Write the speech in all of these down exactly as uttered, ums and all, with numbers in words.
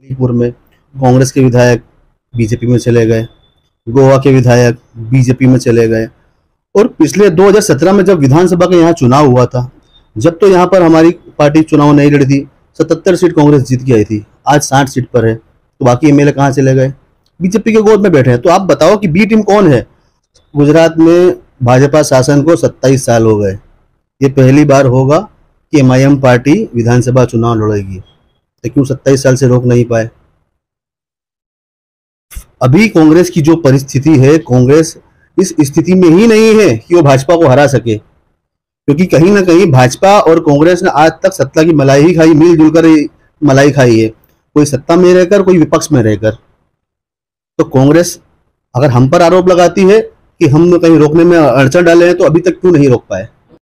मणिपुर में कांग्रेस के विधायक बीजेपी में चले गए, गोवा के विधायक बीजेपी में चले गए। और पिछले दो हज़ार सत्रह में जब विधानसभा का यहाँ चुनाव हुआ था, जब तो यहाँ पर हमारी पार्टी चुनाव नहीं लड़ी थी, सतहत्तर सीट कांग्रेस जीत के आई थी, आज साठ सीट पर है। तो बाकी एमएलए कहाँ चले गए? बीजेपी के गोद में बैठे हैं। तो आप बताओ कि बी टीम कौन है? गुजरात में भाजपा शासन को सत्ताईस साल हो गए। ये पहली बार होगा कि एमआईएम पार्टी विधानसभा चुनाव लड़ेगी, तो क्यों सत्ताईस साल से रोक नहीं पाए? अभी कांग्रेस की जो परिस्थिति है, कांग्रेस इस स्थिति में ही नहीं है कि वो भाजपा को हरा सके, क्योंकि कहीं ना कहीं भाजपा और कांग्रेस ने आज तक सत्ता की मलाई ही खाई, मिलजुल कर मलाई खाई है, कोई सत्ता में रहकर, कोई विपक्ष में रहकर। तो कांग्रेस अगर हम पर आरोप लगाती है कि हम कहीं रोकने में अड़चन डाले हैं, तो अभी तक क्यों नहीं रोक पाए?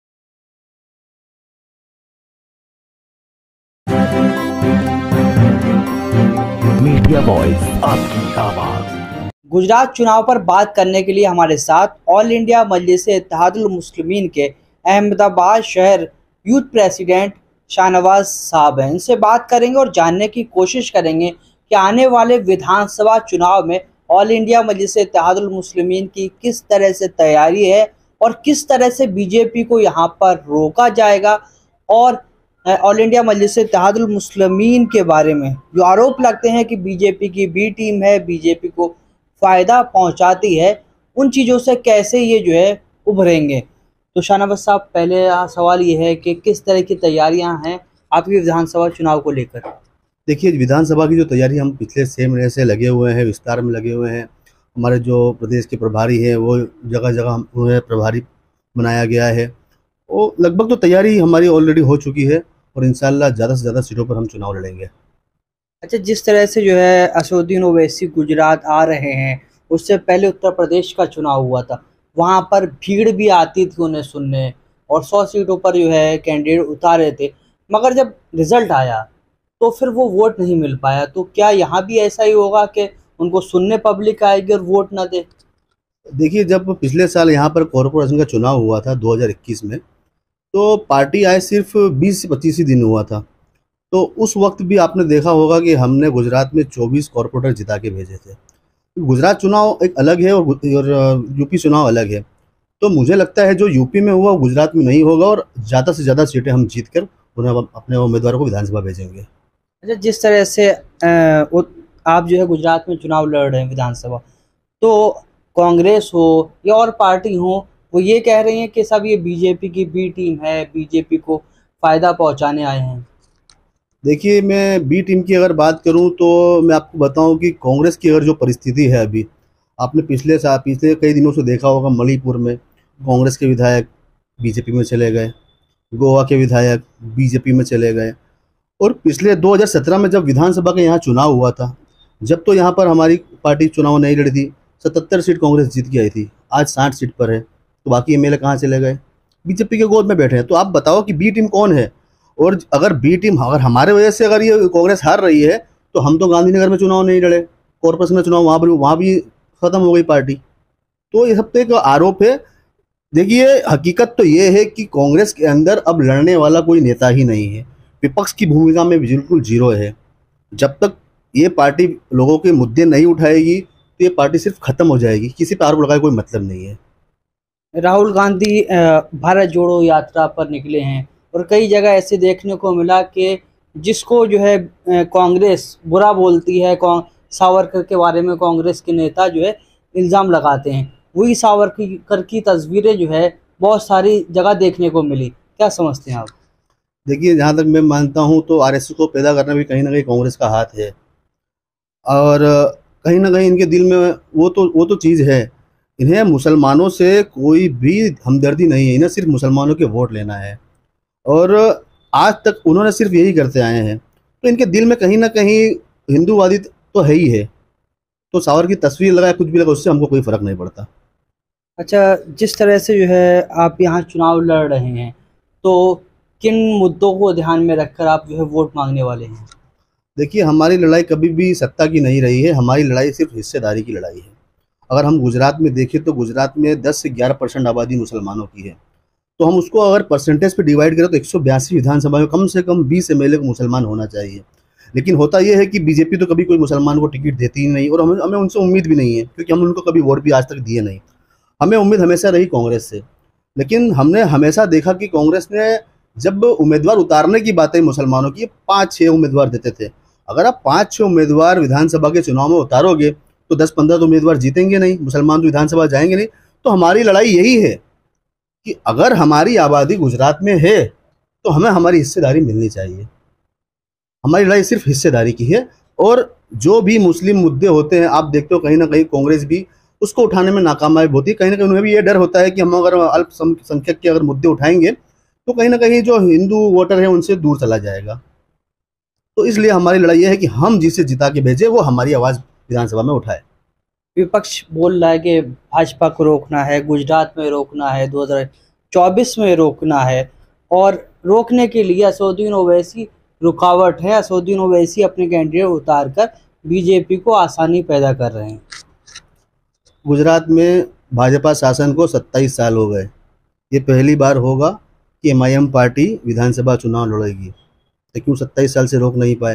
मीडिया वॉइस, आपकी आवाज। गुजरात चुनाव पर बात करने के लिए हमारे साथ ऑल इंडिया मजलिस-ए-इत्तेहादुल मुस्लिमीन के अहमदाबाद शहर यूथ प्रेसिडेंट शाहनवाज साहब हैं। इनसे बात करेंगे और जानने की कोशिश करेंगे कि आने वाले विधानसभा चुनाव में ऑल इंडिया मजलिस-ए-इत्तेहादुल मुस्लिमीन की किस तरह से तैयारी है और किस तरह से बीजेपी को यहाँ पर रोका जाएगा, और ऑल इंडिया मजलिस-ए-इत्तेहादुल मुस्लिमीन के बारे में जो आरोप लगते हैं कि बीजेपी की बी टीम है, बीजेपी को फ़ायदा पहुंचाती है, उन चीज़ों से कैसे ये जो है उभरेंगे। तो शाहनवाज साहब, पहले सवाल ये है कि किस तरह की तैयारियां हैं आपकी विधानसभा चुनाव को लेकर? देखिए, विधानसभा की जो तैयारी हम पिछले छः महीने से लगे हुए हैं, विस्तार में लगे हुए हैं। हमारे जो प्रदेश के प्रभारी हैं वो जगह जगह हम उन्हें प्रभारी बनाया गया है। वो लगभग तो तैयारी हमारी ऑलरेडी हो चुकी है और इंशाल्लाह ज़्यादा से ज़्यादा सीटों पर हम चुनाव लड़ेंगे। अच्छा, जिस तरह से जो है असदुद्दीन ओवैसी गुजरात आ रहे हैं, उससे पहले उत्तर प्रदेश का चुनाव हुआ था, वहाँ पर भीड़ भी आती थी उन्हें सुनने, और सौ सीटों पर जो है कैंडिडेट उतारे थे, मगर जब रिजल्ट आया तो फिर वो वोट नहीं मिल पाया। तो क्या यहाँ भी ऐसा ही होगा कि उनको सुनने पब्लिक आएगी और वोट ना दे? देखिए, जब पिछले साल यहाँ पर कॉरपोरेशन का चुनाव हुआ था दो हज़ार इक्कीस में, तो पार्टी आए सिर्फ बीस से पच्चीस ही दिन हुआ था। तो उस वक्त भी आपने देखा होगा कि हमने गुजरात में चौबीस कॉरपोरेटर जिता के भेजे थे। गुजरात चुनाव एक अलग है और यूपी चुनाव अलग है। तो मुझे लगता है जो यूपी में हुआ गुजरात में नहीं होगा, और ज़्यादा से ज़्यादा सीटें हम जीत कर उन्हें अपने उम्मीदवारों को विधानसभा भेजेंगे। अच्छा, जिस तरह से आप जो है गुजरात में चुनाव लड़ रहे हैं विधानसभा, तो कांग्रेस हो या और पार्टी हो, वो ये कह रही हैं कि सब ये बीजेपी की बी टीम है, बीजेपी को फ़ायदा पहुंचाने आए हैं। देखिए, मैं बी टीम की अगर बात करूं तो मैं आपको बताऊं कि कांग्रेस की अगर जो परिस्थिति है अभी, आपने पिछले साल पिछले कई दिनों से देखा होगा, मणिपुर में कांग्रेस के विधायक बीजेपी में चले गए, गोवा के विधायक बीजेपी में चले गए। और पिछले दो हज़ार सत्रह में जब विधानसभा का यहाँ चुनाव हुआ था, जब तो यहाँ पर हमारी पार्टी चुनाव नहीं लड़ी थी, सतहत्तर सीट कांग्रेस जीत के आई थी, आज साठ सीट पर है। तो बाकी एमएलए कहाँ चले गए? बीजेपी के गोद में बैठे हैं। तो आप बताओ कि बी टीम कौन है? और अगर बी टीम अगर हमारे वजह से अगर ये कांग्रेस हार रही है, तो हम तो गांधीनगर में चुनाव नहीं लड़े, कॉर्पोरेशन में चुनाव वहाँ पर वहाँ भी ख़त्म हो गई पार्टी। तो ये सब तो एक आरोप है। देखिए, हकीकत तो ये है कि कांग्रेस के अंदर अब लड़ने वाला कोई नेता ही नहीं है, विपक्ष की भूमिका में बिल्कुल जीरो है। जब तक ये पार्टी लोगों के मुद्दे नहीं उठाएगी, तो ये पार्टी सिर्फ ख़त्म हो जाएगी। किसी पर आरोप लगाए कोई मतलब नहीं है। राहुल गांधी भारत जोड़ो यात्रा पर निकले हैं, और कई जगह ऐसे देखने को मिला कि जिसको जो है कांग्रेस बुरा बोलती है, सावरकर के बारे में कांग्रेस के नेता जो है इल्ज़ाम लगाते हैं, वही सावरकर की तस्वीरें जो है बहुत सारी जगह देखने को मिली। क्या समझते हैं आप? देखिए, जहाँ तक मैं मानता हूँ तो आरएसएस को पैदा करना भी कहीं ना कहीं कांग्रेस का हाथ है, और कहीं ना कहीं इनके दिल में वो तो वो तो चीज़ है। इन्हें मुसलमानों से कोई भी हमदर्दी नहीं है, इन्हें सिर्फ मुसलमानों के वोट लेना है, और आज तक उन्होंने सिर्फ यही करते आए हैं। तो इनके दिल में कहीं ना कहीं हिंदूवादी तो है ही है। तो सावर की तस्वीर लगाए, कुछ भी लगा, उससे हमको कोई फ़र्क नहीं पड़ता। अच्छा, जिस तरह से जो है आप यहाँ चुनाव लड़ रहे हैं, तो किन मुद्दों को ध्यान में रखकर आप जो है वोट मांगने वाले हैं? देखिए, हमारी लड़ाई कभी भी सत्ता की नहीं रही है, हमारी लड़ाई सिर्फ हिस्सेदारी की लड़ाई है। अगर हम गुजरात में देखें तो गुजरात में दस से ग्यारह परसेंट आबादी मुसलमानों की है। तो हम उसको अगर परसेंटेज पे डिवाइड करें तो एक सौ बयासी विधानसभा में कम से कम बीस एमएलए को मुसलमान होना चाहिए। लेकिन होता यह है कि बीजेपी तो कभी कोई मुसलमान को टिकट देती ही नहीं, और हमें हमें उनसे उम्मीद भी नहीं है, क्योंकि हमने उनको कभी वोट भी आज तक दिए नहीं। हमें उम्मीद हमेशा रही कांग्रेस से, लेकिन हमने हमेशा देखा कि कांग्रेस ने जब उम्मीदवार उतारने की बात है मुसलमानों की, पाँच छः उम्मीदवार देते थे। अगर आप पाँच छः उम्मीदवार विधानसभा के चुनाव में उतारोगे तो दस पंद्रह तो उम्मीदवार जीतेंगे नहीं, मुसलमान तो विधानसभा जाएंगे नहीं। तो हमारी लड़ाई यही है कि अगर हमारी आबादी गुजरात में है तो हमें हमारी हिस्सेदारी मिलनी चाहिए। हमारी लड़ाई सिर्फ हिस्सेदारी की है, और जो भी मुस्लिम मुद्दे होते हैं आप देखते हो कहीं ना कहीं कांग्रेस भी उसको उठाने में नाकामयाब होती है। कहीं ना कहीं उन्हें भी ये डर होता है कि हम अगर अल्पसंख्यक के अगर मुद्दे उठाएंगे तो कहीं ना कहीं जो हिंदू वोटर है उनसे दूर चला जाएगा। तो इसलिए हमारी लड़ाई यह है कि हम जिसे जिता के भेजे वो हमारी आवाज़ विधानसभा में उठाए। विपक्ष बोल रहा है कि भाजपा को रोकना है, गुजरात में रोकना है, दो हज़ार चौबीस में रोकना है, और रोकने के लिए असदुद्दीन ओवैसी रुकावट है। असदुद्दीन ओवैसी अपने कैंडिडेट उतार कर बीजेपी को आसानी पैदा कर रहे हैं। गुजरात में भाजपा शासन को सत्ताईस साल हो गए। ये पहली बार होगा कि एम आई एम पार्टी विधानसभा चुनाव लड़ेगी, तो क्यों सत्ताईस साल से रोक नहीं पाए?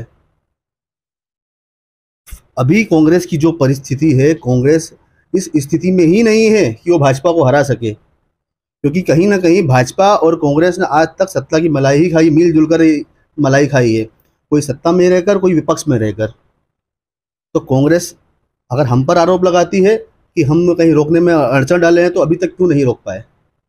अभी कांग्रेस की जो परिस्थिति है, कांग्रेस इस स्थिति में ही नहीं है कि वो भाजपा को हरा सके, क्योंकि कहीं ना कहीं भाजपा और कांग्रेस ने आज तक सत्ता की मलाई ही खाई, मिलजुल कर मलाई खाई है, कोई सत्ता में रहकर कोई विपक्ष में रहकर। तो कांग्रेस अगर हम पर आरोप लगाती है कि हम कहीं रोकने में अड़चन डाले हैं, तो अभी तक क्यों नहीं रोक पाए?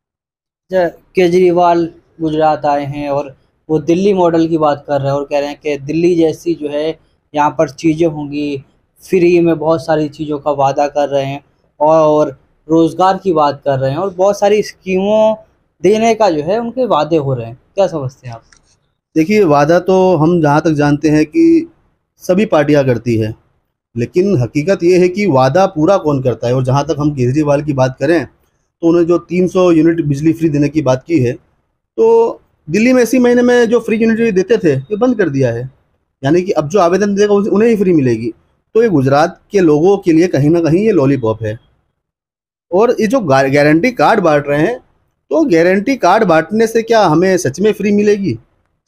केजरीवाल गुजरात आए हैं और वो दिल्ली मॉडल की बात कर रहे हैं और कह रहे हैं कि दिल्ली जैसी जो है यहाँ पर चीज़ें होंगी, फ्री में बहुत सारी चीज़ों का वादा कर रहे हैं, और रोज़गार की बात कर रहे हैं, और बहुत सारी स्कीमों देने का जो है उनके वादे हो रहे हैं। क्या समझते हैं आप? देखिए, वादा तो हम जहाँ तक जानते हैं कि सभी पार्टियाँ करती है, लेकिन हकीकत ये है कि वादा पूरा कौन करता है। और जहाँ तक हम केजरीवाल की बात करें तो उन्होंने जो तीन सौ यूनिट बिजली फ्री देने की बात की है, तो दिल्ली में इसी महीने में जो फ्री यूनिट देते थे ये बंद कर दिया है, यानी कि अब जो आवेदन देगा उन्हें ही फ्री मिलेगी। तो ये गुजरात के लोगों के लिए कहीं ना कहीं ये लॉलीपॉप है। और ये जो गारंटी कार्ड बांट रहे हैं, तो गारंटी कार्ड बांटने से क्या हमें सच में फ्री मिलेगी?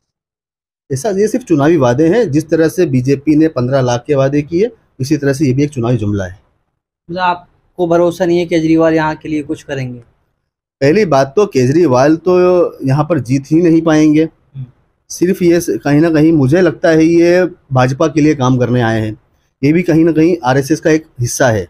ऐसा ये सिर्फ चुनावी वादे हैं। जिस तरह से बीजेपी ने पंद्रह लाख के वादे किए, इसी तरह से ये भी एक चुनावी जुमला है। मतलब आपको भरोसा नहीं है केजरीवाल यहाँ के लिए कुछ करेंगे? पहली बात तो केजरीवाल तो यहाँ पर जीत ही नहीं पाएंगे। सिर्फ ये कहीं ना कहीं मुझे लगता है ये भाजपा के लिए काम करने आए हैं। ये भी कहीं ना कहीं आर एस एस का एक हिस्सा है।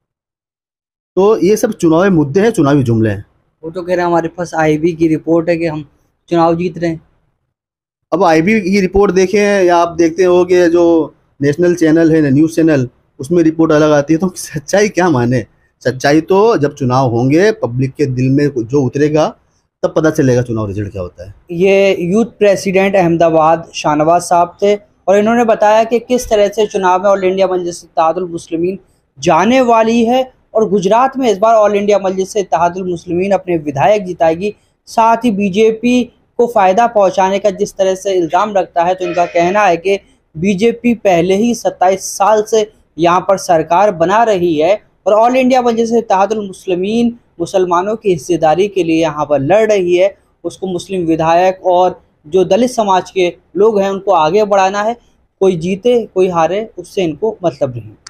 तो ये सब चुनावी मुद्दे हैं, चुनावी जुमले हैं। वो तो कह रहे हैं हमारे पास आई बी की रिपोर्ट है कि हम चुनाव जीत रहे हैं। अब आई बी की रिपोर्ट देखें या आप देखते हो कि जो नेशनल चैनल है, न्यूज़ चैनल, उसमें रिपोर्ट अलग आती है, तो सच्चाई क्या माने? सच्चाई तो जब चुनाव होंगे, पब्लिक के दिल में जो उतरेगा तब पता चलेगा चुनाव रिजल्ट क्या होता है। ये यूथ प्रेसिडेंट अहमदाबाद शाहनवाज साहब थे, और इन्होंने बताया कि किस तरह से चुनाव में ऑल इंडिया मजलिस इत्तेहादुल मुस्लिमीन जाने वाली है, और गुजरात में इस बार ऑल इंडिया मजलिस इत्तेहादुल मुस्लिमीन अपने विधायक जिताएगी। साथ ही बीजेपी को फ़ायदा पहुंचाने का जिस तरह से इल्ज़ाम रखता है, तो इनका कहना है कि बीजेपी पहले ही सत्ताईस साल से यहाँ पर सरकार बना रही है, और ऑल इंडिया मजलिस इत्तेहादुल मुस्लिमीन मुसलमानों की हिस्सेदारी के लिए यहाँ पर लड़ रही है। उसको मुस्लिम विधायक और जो दलित समाज के लोग हैं उनको आगे बढ़ाना है। कोई जीते कोई हारे उससे इनको मतलब नहीं।